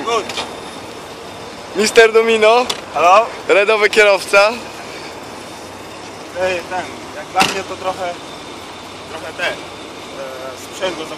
good. Mister Domino, Halo? redowy kierowca. Jak dla mnie to trochę sprzęgło